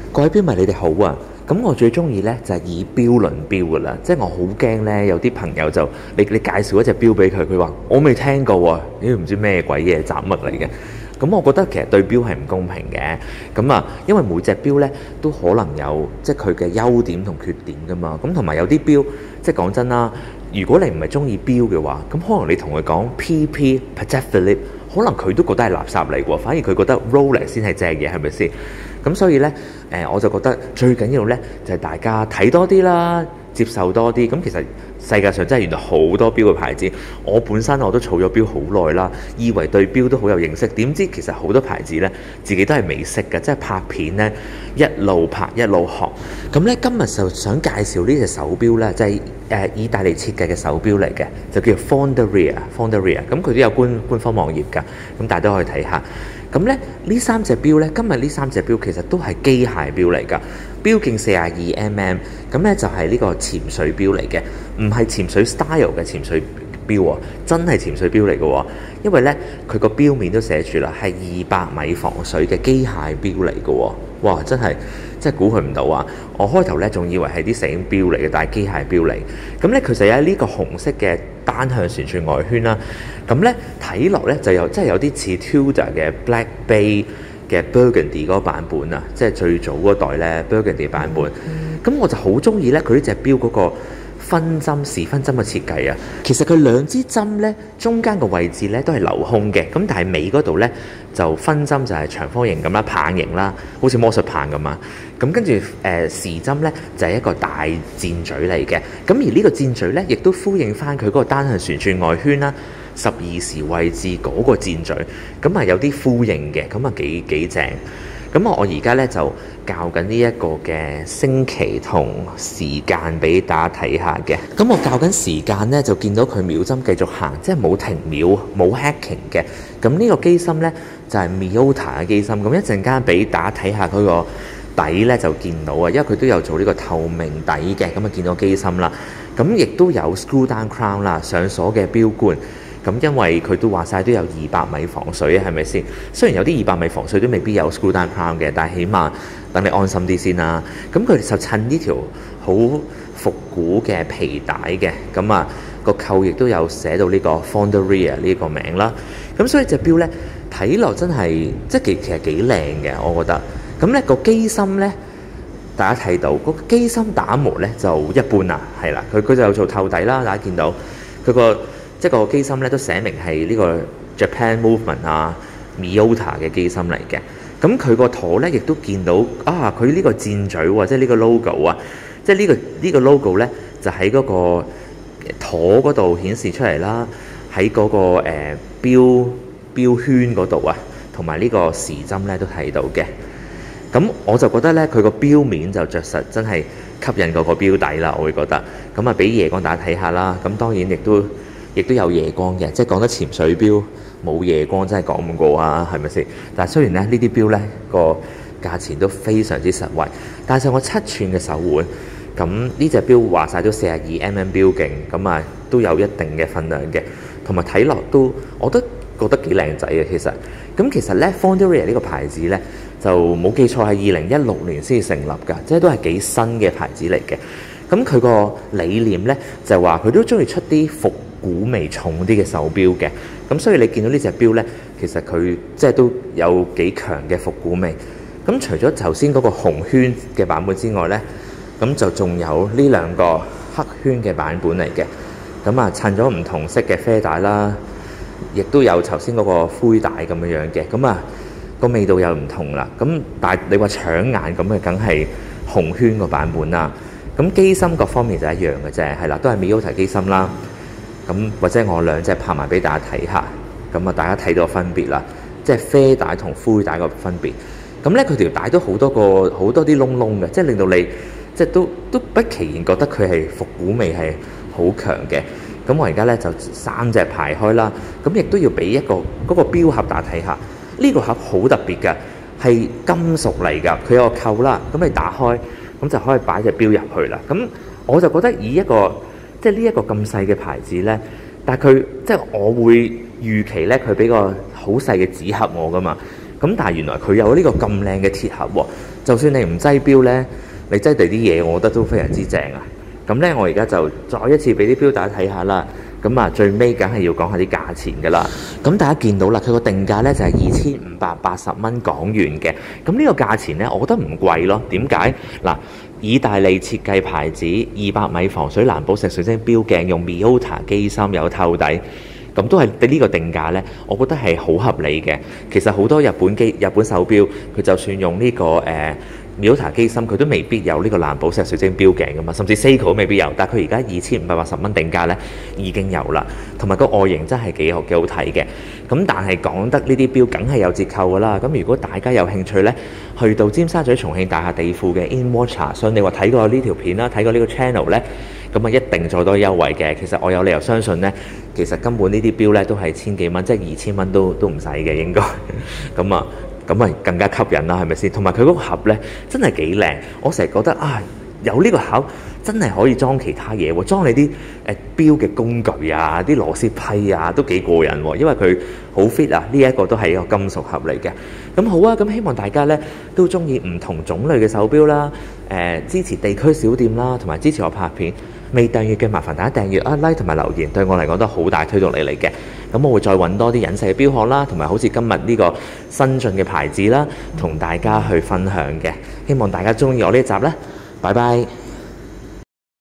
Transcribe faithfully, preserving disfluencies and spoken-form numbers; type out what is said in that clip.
各位標迷你哋好啊！咁我最中意呢就係以標論標噶啦，即係我好驚呢，有啲朋友就你你介紹一隻標俾佢，佢話我未聽過喎，呢個唔知咩鬼嘢雜物嚟嘅。咁我覺得其實對標係唔公平嘅。咁啊，因為每隻標呢都可能有即係佢嘅優點同缺點噶嘛。咁同埋有啲標，即係講真啦，如果你唔係中意標嘅話，咁可能你同佢講 P P Patek Philippe，可能佢都覺得係垃圾嚟喎，反而佢覺得 Rolex 先係正嘢，係咪先？咁所以呢，誒、呃、我就覺得最緊要呢，就係、是、大家睇多啲啦，接受多啲。咁其實世界上真係原來好多標嘅牌子，我本身我都儲咗標好耐啦，以為對標都好有認識，點知其實好多牌子呢，自己都係未識嘅，即係拍片呢，一路拍一路學。咁呢，今日就想介紹呢隻手錶呢，就係、是、誒、呃、意大利設計嘅手錶嚟嘅，就叫做 Fonderia。Fonderia 咁佢都有官官方網頁㗎，咁大家都可以睇下。咁咧呢三隻錶咧，今日呢三隻錶其實都係機械錶嚟㗎，錶徑四十二 mm， 咁咧就係呢個潛水錶嚟嘅，唔係潛水 style 嘅潛水錶喎，真係潛水錶嚟嘅喎，因為咧佢個錶面都寫住啦，係二百米防水嘅機械錶嚟嘅喎，哇！真係真係估佢唔到啊！我開頭咧仲以為係啲石英錶嚟嘅，但係機械錶嚟。咁咧佢就有呢個紅色嘅單向旋轉外圈啦。咁咧睇落咧就有真係有啲似 Tudor 嘅 Black Bay 嘅 Burgundy 嗰個版本啊，即係最早嗰代咧 Burgundy 版本。咁我就好中意咧佢呢隻錶嗰個分針時分針嘅設計啊。其實佢兩支針咧中間個位置咧都係留空嘅，咁但係尾嗰度咧就分針就係長方形咁啦，棒形啦，好似魔術棒咁啊。咁跟住誒時針咧就係、是、一個大箭嘴嚟嘅，咁而呢個箭嘴咧亦都呼應翻佢嗰個單向旋轉外圈啦，十二時位置嗰個箭嘴，咁啊有啲呼應嘅，咁啊幾幾正。咁我而家咧就校緊呢一個嘅星期同時間俾大家睇下嘅。咁我校緊時間咧就見到佢秒針繼續行，即係冇停秒，冇 hacking 嘅。咁呢個機芯咧就係、是、Miyota 嘅機芯。咁一陣間俾大家睇下佢個底咧就見到啊，因為佢都有做呢個透明底嘅，咁啊見到機芯啦。咁亦都有 screw down crown 啦，上鎖嘅錶冠。咁因為佢都話晒都有二百米防水啊，係咪先？雖然有啲二百米防水都未必有 screw down crown 嘅，但係起碼等你安心啲先啦。咁佢哋就襯呢條好復古嘅皮帶嘅，咁啊個扣亦都有寫到呢個 Fonderia 呢個名啦。咁所以隻錶呢，睇落真係即係其其實幾靚嘅，我覺得。咁呢個機芯呢，大家睇到個機芯打磨呢就一般啦，係啦，佢佢就有做透底啦，大家見到佢個。即係個機芯咧都寫明係呢個 Japan Movement 啊 Miyota 嘅機芯嚟嘅。咁佢個舵咧亦都見到啊，佢呢個箭嘴喎，即係呢個 logo 啊，即係呢個呢個 logo 咧就喺嗰個舵嗰度顯示出嚟啦，喺嗰個誒標標圈嗰度啊，同埋呢個時針咧都睇到嘅。咁我就覺得咧佢個錶面就着實真係吸引過個錶底啦，我會覺得。咁啊俾夜光大家睇下啦。咁當然亦都。亦都有夜光嘅，即係講得潛水錶冇夜光真係講唔過啊，係咪先？但係雖然咧呢啲錶咧個價錢都非常之實惠，但係我七寸嘅手腕，咁呢隻錶話晒都四十二 mm 錶徑，咁啊都有一定嘅分量嘅，同埋睇落都我都覺得幾靚仔嘅其實。咁其實咧 Fonderia 呢個牌子咧就冇記錯係二零一六年先至成立㗎，即係都係幾新嘅牌子嚟嘅。咁佢個理念咧就係話佢都中意出啲復古味重啲嘅手錶嘅，咁所以你見到呢隻錶呢，其實佢即係都有幾強嘅復古味。咁除咗頭先嗰個紅圈嘅版本之外呢，咁就仲有呢兩個黑圈嘅版本嚟嘅。咁啊襯咗唔同色嘅啡帶啦，亦都有頭先嗰個灰帶咁樣樣嘅。咁啊個味道又唔同啦。咁但係你話搶眼咁嘅，梗係紅圈個版本啦。咁機芯各方面就一樣嘅啫，係啦，都係 Miyota 機芯啦。咁或者我兩隻拍埋俾大家睇下，咁啊大家睇到分別啦，即係啡帶同灰帶個分別。咁咧佢條帶都好多個好多啲窿窿嘅，即係令到你即係都都不其然覺得佢係復古味係好強嘅。咁我而家咧就三隻排開啦，咁亦都要俾一個嗰個錶盒大家睇下。呢個盒好特別㗎，係金屬嚟㗎，佢有個扣啦，咁你打開咁就可以擺隻錶入去啦。咁我就覺得以一個即係呢一個咁細嘅牌子呢，但係佢即係我會預期呢，佢俾個好細嘅紙盒我噶嘛。咁但係原來佢有呢個咁靚嘅鐵盒喎， 就算你唔擠錶呢，你擠地啲嘢，我覺得都非常之正啊！咁呢，我而家就再一次俾啲錶大家睇下啦。咁啊，最尾梗係要講下啲價錢㗎啦。咁大家見到啦，佢個定價呢就係二千五百八十蚊港元嘅。咁呢個價錢呢，我覺得唔貴咯。點解？嗱，意大利設計牌子，二百米防水藍寶石水晶錶鏡，用 Miyota 機芯，有透底。咁都係呢個定價呢，我覺得係好合理嘅。其實好多日本機、日本手錶，佢就算用呢、這個誒、呃、Miyota 機芯，佢都未必有呢個藍寶石水晶錶鏡噶嘛，甚至 Seiko 都未必有。但係佢而家二千五百八十蚊定價呢已經有啦，同埋個外形真係幾好幾好睇嘅。咁但係講得呢啲錶，梗係有折扣噶啦。咁如果大家有興趣呢，去到尖沙咀重慶大廈地庫嘅 InWatch 查詢，你話睇過呢條片啦，睇過呢個 channel 呢，咁啊一定再多優惠嘅。其實我有理由相信呢，其實根本呢啲錶呢都係千幾蚊，即係二千蚊都都唔使嘅應該。咁啊，咁啊更加吸引啦，係咪先？同埋佢嗰個盒呢真係幾靚，我成日覺得啊，有呢個盒真係可以裝其他嘢喎，裝你啲誒錶嘅工具啊、啲螺絲批啊，都幾過癮喎。因為佢好 fit 啊，呢一個都係一個金屬盒嚟嘅。咁好啊，咁希望大家呢都中意唔同種類嘅手錶啦，誒、呃、支持地區小店啦，同埋支持我拍片。未訂閱嘅麻煩大家訂閱啊、like 同埋留言，對我嚟講都好大推動力嚟嘅。咁我會再揾多啲隱世嘅錶殼啦，同埋好似今日呢個新進嘅牌子啦，同大家去分享嘅。希望大家中意我呢一集啦，拜拜。